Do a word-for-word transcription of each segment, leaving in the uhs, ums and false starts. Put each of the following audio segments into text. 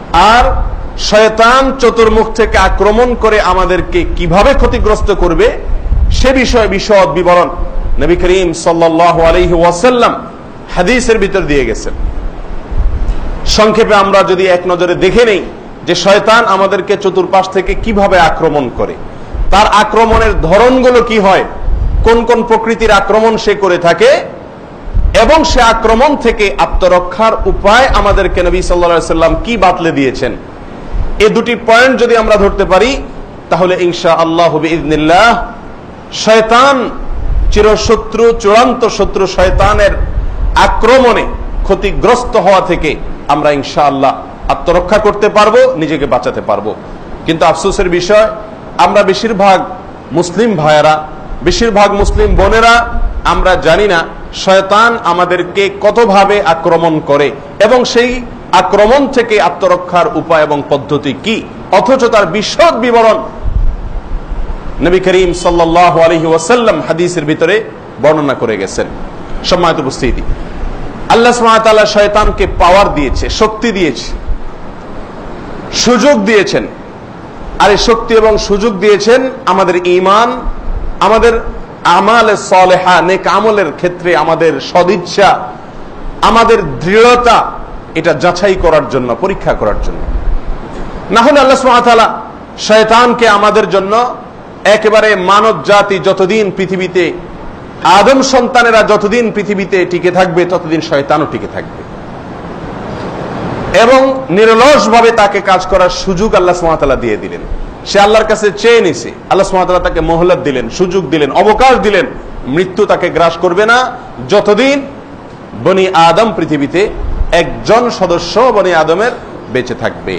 আর শয়তান চতুর্মুখ থেকে আক্রমণ করে আমাদেরকে কিভাবে ক্ষতিগ্রস্ত করবে সে বিষয়ে বিশদ বিবরণ নবী করিম সাল্লাল্লাহু আলাইহি ওয়াসাল্লাম হাদিসের ভিতর দিয়ে গেছেন। সংক্ষেপে আমরা যদি এক নজরে দেখে নেই যে শয়তান আমাদেরকে চতুর্পাশ থেকে কিভাবে আক্রমণ করে, তার আক্রমণের ধরনগুলো কি হয়, কোন কোন প্রকৃতির আক্রমণ সে করে থাকে, এবং সে আক্রমণ থেকে আত্মরক্ষার উপায় আমাদেরকে নবী সাল্লাল্লাহু আলাইহি ওয়াসাল্লাম কি বাতলে দিয়েছেন, এই দুটি পয়েন্ট যদি আমরা ধরতে পারি তাহলে ইনশাআল্লাহ বিইذنিল্লাহ শয়তান চিরশত্রু, চূড়ান্ত শত্রু শয়তানের আক্রমণে ক্ষতিগ্রস্ত হওয়া থেকে আমরা ইনশাআল্লাহ আত্মরক্ষা করতে পারবো, নিজেকে বাঁচাতে পারবো। কিন্তু আফসোসের বিষয়, আমরা বেশিরভাগ মুসলিম ভাইয়েরা, বেশিরভাগ মুসলিম বোনেরা আমরা জানি না শয়তান আমাদেরকে কতভাবে আক্রমণ করে এবং সেই আক্রমণ থেকে আত্মরক্ষার উপায় এবং পদ্ধতি কি, অথচ তার বিশদ বিবরণ নবী করিম সাল্লাল্লাহু আলাইহি ওয়াসাল্লাম হাদিসের ভিতরে বর্ণনা করে গেছেন। সম্মানিত উপস্থিতি, আল্লাহ সুবহানাহু ওয়া তাআলা শয়তানকে পাওয়ার দিয়েছে, শক্তি দিয়েছে, সুযোগ দিয়েছেন। আর এই শক্তি এবং সুযোগ দিয়েছেন আমাদের ঈমান, আমাদের আমালে সালেহা, নেক আমলের ক্ষেত্রে আমাদের সদিচ্ছা, আমাদের দৃঢ়তা, এটা যাচাই করার জন্য, পরীক্ষা করার জন্য। না হলে আল্লাহ সুবহানাহু ওয়া তাআলা শয়তানকে আমাদের জন্য একেবারে মানব জাতি যতদিন পৃথিবীতে, আদম সন্তানেরা যতদিন পৃথিবীতে টিকে থাকবে ততদিন শয়তানও টিকে থাকবে, এবং নিরলস ভাবে তাকে কাজ করার সুযোগ আল্লাহ সুবহানাহু ওয়া তাআলা দিয়ে দিলেন। সে আল্লাহর কাছে চেয়ে নিছে, আল্লাহ সুবহানাহু ওয়া তাআলা তাকে মোহলত দিলেন, সুযোগ দিলেন, অবকাশ দিলেন। মৃত্যু তাকে গ্রাস করবে না যতদিন বনি আদম পৃথিবীতে একজন সদস্য বনি আদমের বেঁচে থাকবে।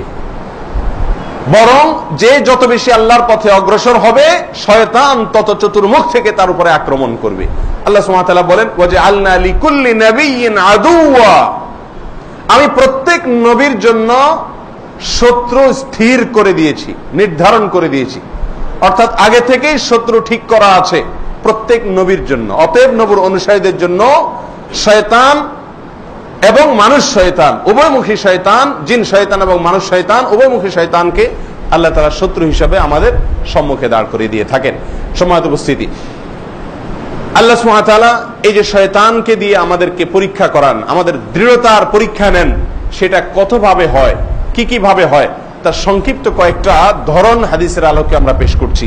বরং যে যত বেশি আল্লাহর পথে অগ্রসর হবে, শয়তান তত চতুর্মুখ থেকে তার উপরে আক্রমণ করবে। আল্লাহ সুবহানাহু ওয়া তাআলা বলেন, ওয়াজআলনা লিকুল্লি নাবিয়্যিন আদুওয়া, আমি প্রত্যেক নবীর জন্য শত্রু স্থির করে দিয়েছি, নির্ধারণ করে দিয়েছি। অর্থাৎ আগে থেকেই শত্রু ঠিক করা আছে প্রত্যেক নবীর জন্য। অতএব নবীর অনুসারীদের জন্য শয়তান এবং মানুষ শয়তান, উভয়মুখী শয়তান, জিন শয়তান এবং মানুষ শয়তান, উভয়মুখী শয়তানকে আল্লাহ তাআলা শত্রু হিসাবে আমাদের সম্মুখে দাঁড় করিয়ে দিয়ে থাকেন। সম্মানিত উপস্থিতি, আল্লাহ সুবহানাহু ওয়া তাআলা এই যে শয়তানকে দিয়ে আমাদেরকে পরীক্ষা করান, আমাদের দৃঢ়তার পরীক্ষা নেন, সেটা কতভাবে হয়, কি কি ভাবে হয়, তার সংক্ষিপ্ত কয়েকটা ধরন হাদিসের আলোকে আমরা পেশ করছি।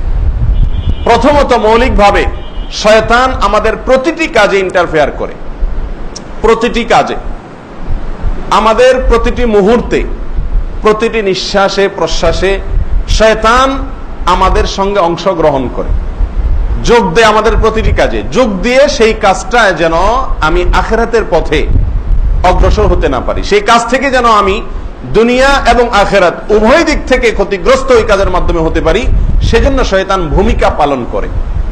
প্রথমত, মৌলিকভাবে শয়তান আমাদের প্রতিটি কাজে ইন্টারফেয়ার করে, প্রতিটি কাজে, আমাদের প্রতিটি মুহূর্তে, প্রতিটি নিঃশ্বাসে প্রশ্বাসে শয়তান আমাদের সঙ্গে অংশগ্রহণ করে, যোগ দেয় আমাদের প্রতিটি কাজে। যোগ দিয়ে সেই কাজটা যেন আমি আখিরাতের পথে অগ্রসর হতে না পারি, সেই কাজ থেকে যেন আমি দুনিয়া এবং আখিরাত উভয় দিক থেকে ক্ষতিগ্রস্ত ওই কাজের মাধ্যমে হতে পারি, সেজন্য শয়তান ভূমিকা পালন করে।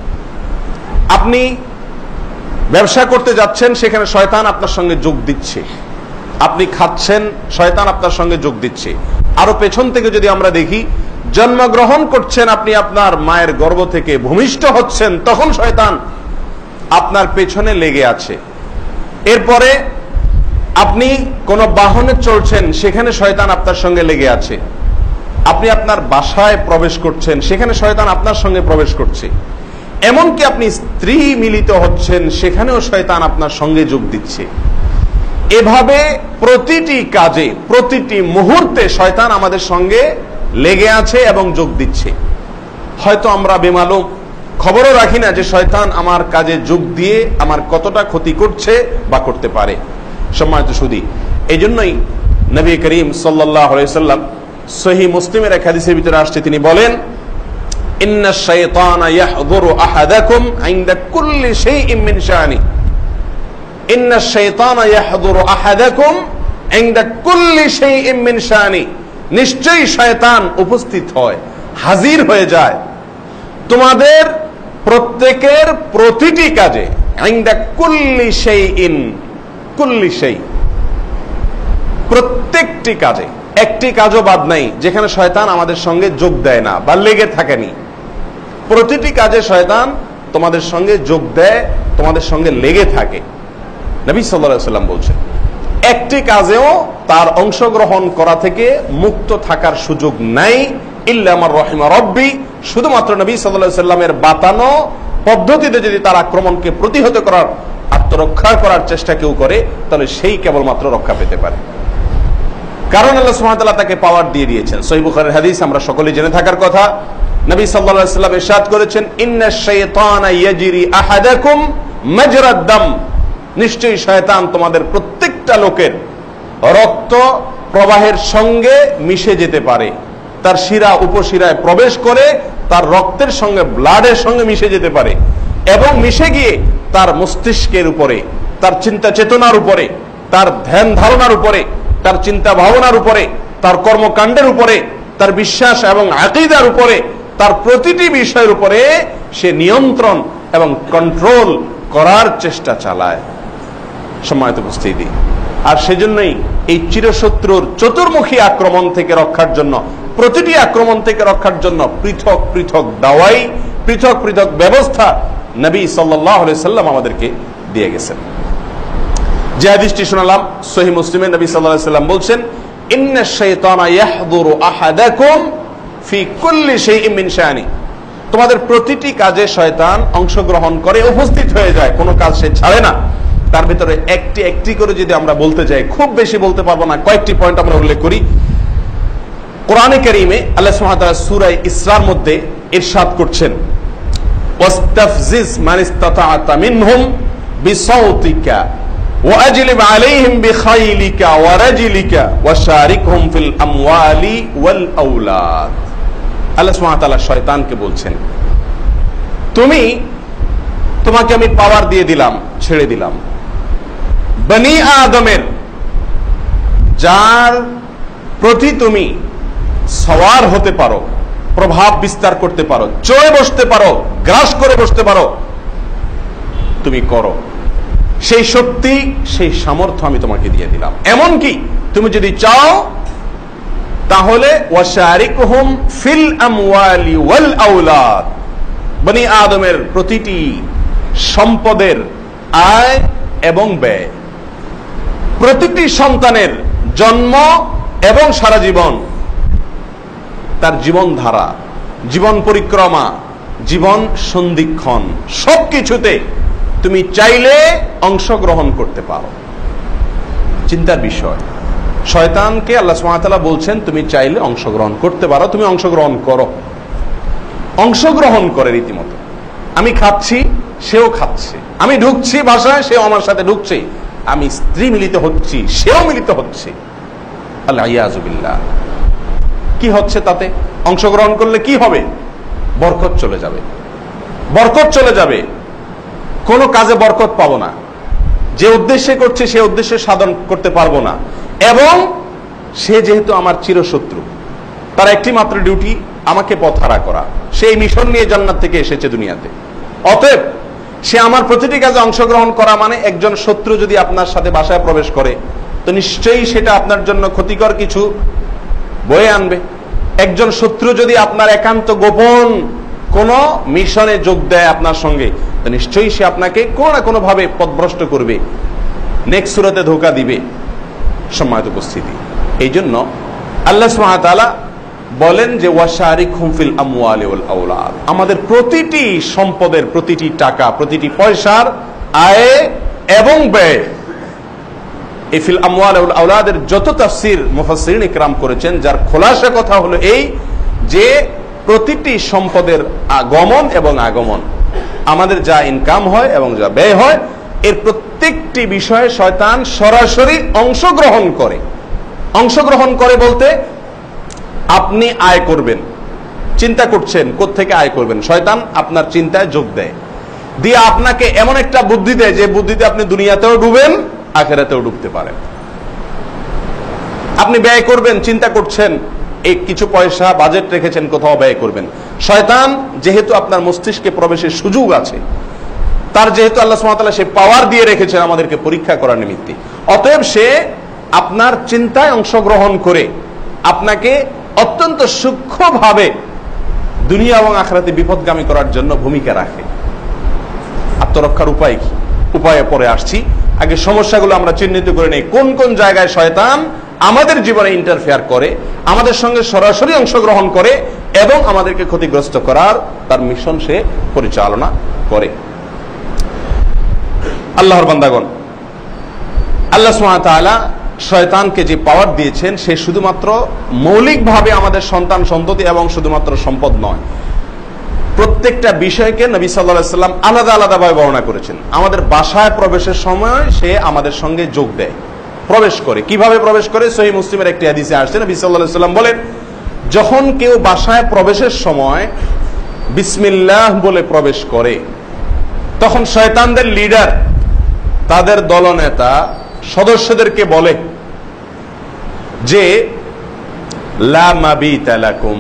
আপনি ব্যবসা করতে যাচ্ছেন, সেখানে শয়তান আপনার সঙ্গে যোগ দিচ্ছে। আপনি খাচ্ছেন, শয়তান আপনার সঙ্গে যোগ দিচ্ছে। আরো পেছন থেকে যদি আমরা দেখি, জন্মগ্রহণ করছেন আপনি আপনার মায়ের গর্ভ থেকে, ভূমিষ্ঠ হচ্ছেন, তখন শয়তান আপনার পেছনে লেগে আছে। এরপরে আপনি কোন বাহনে চলছেন, সেখানে শয়তান আপনার সঙ্গে লেগে আছে। আপনি আপনার বাসায় প্রবেশ করছেন, সেখানে শয়তান আপনার সঙ্গে প্রবেশ করছে। এমনকি আপনি স্ত্রী মিলিত হচ্ছেন, সেখানেও শয়তান আপনার সঙ্গে যোগ দিচ্ছে। এভাবে প্রতিটি কাজে, প্রতিটি মুহূর্তে শয়তান আমাদের সঙ্গে লেগে আছে এবং যোগ দিচ্ছে। হয়তো আমরা বেমালুম, খবরও রাখি না যে শয়তান আমার কাজে যোগ দিয়ে আমার কতটা ক্ষতি করছে বা করতে পারে। সম্মানিত সুধী, এই জন্যই নবী করিম সাল্লাল্লাহু আলাইহি ওয়াসাল্লাম সহিহ মুসলিমের এক হাদিসের ভিতরে আসছে, তিনি বলেন, ইন্না শাইতানা ইয়াহযুরু আহাদাকুম ইনদা কুল্লি শাইইন মিন শানি, ইন্না শাইতানা ইয়াহযুরু আহাদাকুম ইনদা কুল্লি শাইইন মিন শানি, নিশ্চয়ই শয়তান উপস্থিত হয়, হাজির হয়ে যায় তোমাদের প্রত্যেকের প্রতিটি কাজে। ইনদা কুল্লি শাইইন, কুল্লি শাই, প্রত্যেকটি কাজে, একটি কাজও বাদ নাই যেখানে শয়তান আমাদের সঙ্গে যোগ দেয় না বা লেগে থাকেনি। প্রতিটি কাজে শয়তান তোমাদের সঙ্গে যোগ দেয়, তোমাদের সঙ্গে লেগে থাকে, নবী সাল্লাল্লাহু আলাইহি ওয়াসাল্লাম বলছেন। একটি কাজেও তার অংশগ্রহণ করা থেকে মুক্ত থাকার সুযোগ নাই ইল্লা আমার রহিমা রব্বি, শুধুমাত্র নবী সাল্লাল্লাহু আলাইহি সাল্লামের বাতানো পদ্ধতিতে যদি তার আক্রমণকে প্রতিহত করার, আত্মরক্ষা করার চেষ্টা কেউ করে, তাহলে সেই কেবলমাত্র রক্ষা পেতে পারে। কারণ আল্লাহ সুবহানাহু ওয়া তাআলা তাকে পাওয়ার দিয়ে দিয়েছেন। সহিহ বুখারীর হাদিস আমরা সকলেই জেনে থাকার কথা। নবী সাল্লাল্লাহু আলাইহি সাল্লাম ইরশাদ করেছেন, ইন্নাশ শাইতানা ইয়াজরি আহাদাকুম মাজরাদ দাম, নিশ্চয়ই শয়তান তোমাদের প্রত্যেকটা লোকের রক্ত প্রবাহের সঙ্গে মিশে যেতে পারে, তার শিরা উপশিরায় প্রবেশ করে তার রক্তের সঙ্গে, ব্লাডের সঙ্গে মিশে যেতে পারে, এবং মিশে গিয়ে তার মস্তিষ্কের উপরে, তার চিন্তা চেতনার উপরে, তার ধ্যান ধারণার উপরে, তার চিন্তা ভাবনার উপরে, তার কর্মকাণ্ডের উপরে, তার বিশ্বাস এবং আকীদার উপরে, তার প্রতিটি বিষয়ের উপরে সে নিয়ন্ত্রণ এবং কন্ট্রোল করার চেষ্টা চালায়। সম্মানিত উপস্থিতি, আর সেজন্যই এই চিরশত্রুর চতুর্মুখী আক্রমণ থেকে রক্ষার জন্য, প্রতিটি আক্রমণ থেকে রক্ষার জন্য পৃথক পৃথক দাওয়াই, পৃথক পৃথক ব্যবস্থা নবী সাল্লাল্লাহু আলাইহি সাল্লাম আমাদেরকে দিয়ে গেছেন। যে হাদিসটি শোনালাম সহিহ মুসলিমে নবী সাল্লাল্লাহু আলাইহি সাল্লাম বলছেন, ইন্নাশ শাইতানা ইয়াহদুরু আহাদাকুম ফি কুল্লি শাইইন মিন শানি, তোমাদের প্রতিটি কাজে শয়তান অংশগ্রহণ করে, উপস্থিত হয়ে যায়, কোনো কাজ সে ছাড়ে না। তার ভিতরে একটি একটি করে যদি আমরা বলতে যাই, খুব বেশি বলতে পারবো না, কয়েকটি পয়েন্ট আমরা উল্লেখ করি। কোরআনে কারীমে আল্লাহ সুবহানাহু ওয়া তাআলা সূরা ইসরার মধ্যে ইরশাদ করছেন, ওয়াস্তাফজিজ মান ইসতাতা'তা মিনহুম বিসাউতিকা ওয়া আজলিব আলাইহিম বিখাইলিকা ওয়া রাজলিকা ওয়া শারিকহুম ফিল আমওয়ালি ওয়াল আওলাদ। আল্লাহ সুবহানাহু ওয়া তাআলা শয়তানকে বলছেন, তুমি, তোমাকে আমি পাওয়ার দিয়ে দিলাম, ছেড়ে দিলাম, বনি আদমের যার প্রতি তুমি সওয়ার হতে পারো, প্রভাব বিস্তার করতে পারো, চড়ে বসতে পারো, গ্রাস করে বসতে পারো, তুমি করো। সেই শক্তি, সেই সামর্থ্য আমি তোমাকে দিয়ে দিলাম। এমনকি তুমি যদি চাও তাহলে ওয়াশারিকহুম ফিল আমওয়ালি ওয়াল আওলাদ, বনি আদমের প্রতিটি সম্পদের আয় এবং ব্যয়, প্রতিটি সন্তানের জন্ম এবং সারা জীবন, তার জীবন ধারা, জীবন পরিক্রমা, জীবন সন্ধিক্ষণ, সবকিছুতে তুমি চাইলে অংশগ্রহণ করতে পারো। চিন্তার বিষয়, শয়তানকে আল্লাহ সুবহানাহু ওয়া তাআলা বলছেন তুমি চাইলে অংশগ্রহণ করতে পারো, তুমি অংশগ্রহণ করো। অংশগ্রহণ করে রীতিমতো, আমি খাচ্ছি সেও খাচ্ছে, আমি ঢুকছি বাসায় সেও আমার সাথে ঢুকছে, আমি স্ত্রী মিলিত হচ্ছি সেও মিলিত হচ্ছে। আল্লাহ ইয়াযু বিল্লাহ। কি হচ্ছে তাতে? অংশগ্রহণ করলে কি হবে? বরকত চলে যাবে, বরকত চলে যাবে। কোনো কাজে বরকত পাবো না, যে উদ্দেশ্যে করছে সে উদ্দেশ্যে সাধন করতে পারবো না, এবং সে যেহেতু আমার চিরশত্রু, তার একটি মাত্র ডিউটি আমাকে পথহারা করা, সেই মিশন নিয়ে জান্নাত থেকে এসেছে দুনিয়াতে। অতএব সে আমার প্রতিটি কাজে অংশগ্রহণ করা মানে, একজন শত্রু যদি আপনার সাথে বাসায় প্রবেশ করে তো নিশ্চয়ই সেটা আপনার জন্য ক্ষতিকর কিছু বয়ে আনবে। একজন শত্রু যদি আপনার একান্ত গোপন কোন মিশনে যোগ দেয় আপনার সঙ্গে, তো নিশ্চয়ই সে আপনাকে কোনো না কোনো ভাবে পথভ্রষ্ট করবে, নেক্সট সুরতে ধোঁকা দিবে। সম্মানিত উপস্থিতি, এই জন্য আল্লাহ সুবহানাহু ওয়া তাআলা বলেন যে ওয়াশারিকহুম ফিল আমওয়ালি ওয়াল আওলাদ, আমাদের প্রতিটি সম্পদের, প্রতিটি টাকা, প্রতিটি পয়সার আয় এবং ব্যয়, এই ফিল আমওয়ালি ওয়াল আওলাদের যত তাফসীর মুফাসসিরিন ইকরাম করেছেন, যার খোলাসা কথা হলো এই যে প্রতিটি সম্পদের আগমন এবং আগমন, আমাদের যা ইনকাম হয় এবং যা ব্যয় হয়, এর প্রত্যেকটি বিষয়ে শয়তান সরাসরি অংশগ্রহণ করে। অংশগ্রহণ করে বলতে, আপনি আয় করবেন, চিন্তা করছেন কোত্থেকে আয় করবেন, শয়তান আপনার চিন্তায় যোগ দেয়, দিয়ে আপনাকে এমন একটা বুদ্ধি দেয় যে বুদ্ধিতে আপনি দুনিয়াতেও ডুবেন, আখিরাতেও ডুবতে পারেন। আপনি ব্যয় করবেন, চিন্তা করছেন, এই কিছু পয়সা বাজেট রেখেছেন, কোথাও ব্যয় করবেন। শয়তান যেহেতু আপনার মস্তিষ্কে প্রবেশের সুযোগ আছে, তার যেহেতু আল্লাহ সুবহানাহু ওয়া তাআলা সে পাওয়ার দিয়ে রেখেছেন আমাদেরকে পরীক্ষা করার নিমিত্তে, অতএব সে আপনার চিন্তায় অংশগ্রহণ করে আপনাকে অত্যন্ত সূক্ষ্মভাবে দুনিয়া এবং আখিরাতে বিপদগামী করার জন্য ভূমিকা রাখে। আত্মরক্ষার উপায় কি? উপায়ে পরে আসছি। আগে সমস্যাগুলো আমরা চিহ্নিত করে নেই, কোন কোন জায়গায় শয়তান আমাদের জীবনে ইন্টারফেয়ার করে, আমাদের সঙ্গে সরাসরি অংশগ্রহণ করে এবং আমাদেরকে ক্ষতিগ্রস্ত করার তার মিশন সে পরিচালনা করে। আল্লাহর বান্দাগণ, আল্লাহ সুবহানাহু ওয়া তাআলা শয়তানকে যে পাওয়ার দিয়েছেন সে শুধুমাত্র মৌলিকভাবে আমাদের সন্তান সন্ততি এবং শুধুমাত্র সম্পদ নয়, প্রত্যেকটা বিষয়কে নবী সাল্লাল্লাহু আলাইহি ওয়াসাল্লাম আলাদা আলাদা ভাবে বর্ণনা করেছেন। আমাদের বাসায় প্রবেশের সময় সে আমাদের সঙ্গে যোগ দেয়, প্রবেশ করে। কিভাবে প্রবেশ করে? সহিহ মুসলিমের একটি হাদিসে আসছে, নবী সাল্লাল্লাহু আলাইহি ওয়াসাল্লাম বলেন, যখন কেউ বাসায় প্রবেশের সময় বিসমিল্লাহ বলে প্রবেশ করে, তখন শয়তানদের লিডার, তাদের দলনেতা সদস্যদেরকে বলে যে লা মাবিতা লাকুম,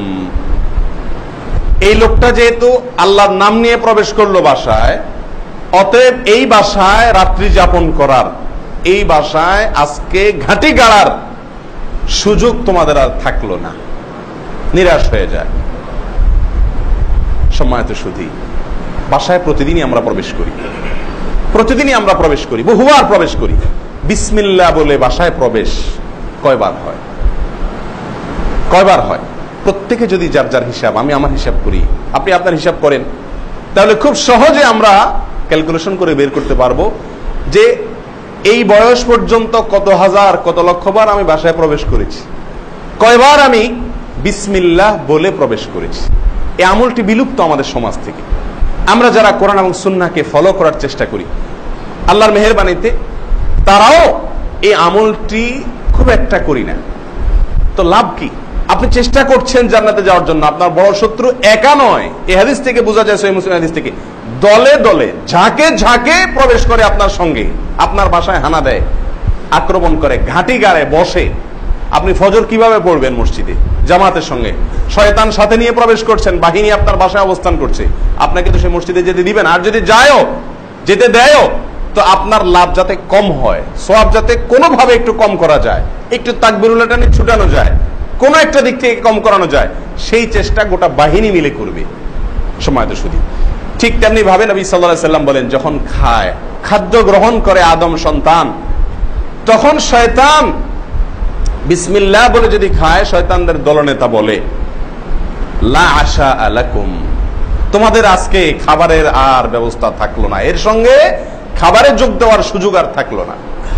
এই লোকটা যেহেতু আল্লাহর নাম নিয়ে প্রবেশ করলো বাসায়, অতএব এই বাসায় রাত্রি যাপন করার, এই বাসায় আজকে ঘাঁটি গাড়ার সুযোগ তোমাদের আর থাকলো না, নিরাশ হয়ে যায়। সম্মানিত সুধী, বাসায় প্রতিদিনই আমরা প্রবেশ করি, প্রতিদিনই আমরা প্রবেশ করি, বহুবার প্রবেশ করি। বিসমিল্লাহ বলে বাসায় প্রবেশ কয়বার হয়? কয়বার হয়? প্রত্যেকে যদি যার যার হিসাব, আমি আমার হিসাব করি, আপনি আপনার হিসাব করেন, তাহলে খুব সহজে আমরা ক্যালকুলেশন করে বের করতে পারবো যে এই বয়স পর্যন্ত কত হাজার কত লক্ষবার আমি বাসায় প্রবেশ করেছি, কয়বার আমি বিসমিল্লাহ বলে প্রবেশ করেছি। এই আমলটি বিলুপ্ত আমাদের সমাজ থেকে। আমরা যারা কোরআন এবং সুন্নাহকে ফলো করার চেষ্টা করি, আল্লাহর মেহেরবানিতে তারাও এই আমলটি খুব একটা করি না। তো লাভ কি? আপনি চেষ্টা করছেন জান্নাতে যাওয়ার জন্য, আপনার বড় শত্রু একা নয়। এই হাদিস থেকে বোঝা যায়, সহিহ মুসলিম হাদিস থেকে, দলে দলে ঝাঁকে ঝাঁকে প্রবেশ করে আপনার সঙ্গে, আপনার বাসায় হানা দেয়, আক্রমণ করে, ঘাঁটি গাড়ে বসে। আপনি ফজর কিভাবে পড়বেন মসজিদে জামাতের সঙ্গে? শয়তান সাথে নিয়ে প্রবেশ করছেন, বাহিনী আপনার বাসায় অবস্থান করছে, আপনাকে তো সে মসজিদে যেতে দিবেন। আর যদি যায়ও, যেতে দেয়ও, তো আপনার লাভ যাতে কম হয়, সওয়াব যাতে কোনোভাবে একটু কম করা যায়, একটু তাকবীরুল্লাহ টানে ছুটানো যায়, কোনো একটা দিক থেকে কম করানো যায়, সেই চেষ্টা গোটা বাহিনী মিলে করবে। সম্মানিত সুধী, ঠিক তেমনি ভাবে নবী সাল্লাল্লাহু আলাইহি ওয়াসাল্লাম বলেন, যখন খায়, খাদ্য গ্রহণ করে আদম সন্তান, তখন শয়তান বিসমিল্লাহ বলে যদি খায়, শয়তানদের দলনেতা বলে লা আশা আলাকুম, তোমাদের আজকে খাবারের আর ব্যবস্থা থাকলো না, এর সঙ্গে খাবারে যোগ দেওয়ার সুযোগ আর থাকলো না।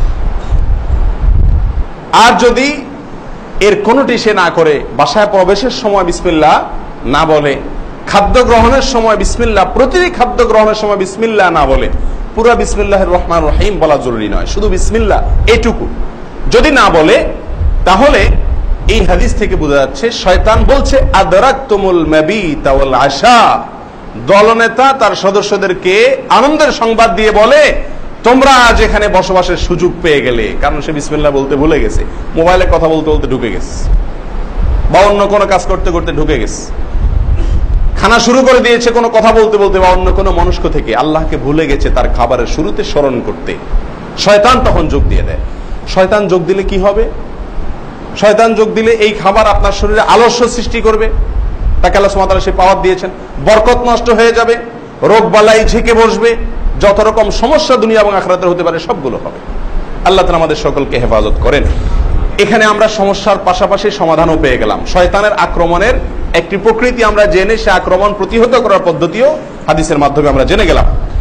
আর যদি এর কোনটি সে না করে, বাসায় প্রবেশের সময় বিসমিল্লাহ না বলে, খাদ্য গ্রহণের সময় বিসমিল্লাহ, প্রতিটি খাদ্য গ্রহণের সময় বিসমিল্লাহ না বলে, পুরা বিসমিল্লাহির রহমানির রহিম বলা জরুরি নয়, শুধু বিসমিল্লাহ এটুকু যদি না বলে, তাহলে এই হাদিস থেকে বোঝা যাচ্ছে শয়তান বলছে আদরাকতুমুল মাবিতা ওয়াল আশা। দলনেতা তার সদস্যদেরকে আনন্দের সংবাদ দিয়ে বলে, তোমরা আজ এখানে বসবাসের সুযোগ পেয়ে গেলে, কারণ সে বিসমিল্লাহ বলতে ভুলে গেছে, মোবাইলে কথা বলতে বলতে ঢুকে গেছে, বা অন্য কোনো কাজ করতে করতে ঢুকে গেছে, খানা শুরু করে দিয়েছে কোনো কথা বলতে বলতে, বা অন্য কোনো মনস্ক থেকে আল্লাহকে ভুলে গেছে তার খাবারের শুরুতে স্মরণ করতে। শয়তান তখন যোগ দিয়ে দেয়। শয়তান যোগ দিলে কি হবে? শয়তান যোগ দিলে এই খাবার আপনার শরীরে আলস্য সৃষ্টি করবে, তাকে আল্লাহ সুবহানাহু ওয়া তাআলা সেই পাওয়ার দিয়েছেন, বরকত নষ্ট হয়ে যাবে, রোগ বালাই ঝেঁকে বসবে, যত রকম সমস্যা দুনিয়া এবং আখিরাতে হতে পারে সবগুলো হবে। আল্লাহ তাআলা আমাদের সকলকে হেফাজত করেন। এখানে আমরা সমস্যার পাশাপাশি সমাধানও পেয়ে গেলাম। শয়তানের আক্রমণের একটি প্রকৃতি আমরা জেনে, সে আক্রমণ প্রতিহত করার পদ্ধতিও হাদিসের মাধ্যমে আমরা জেনে গেলাম।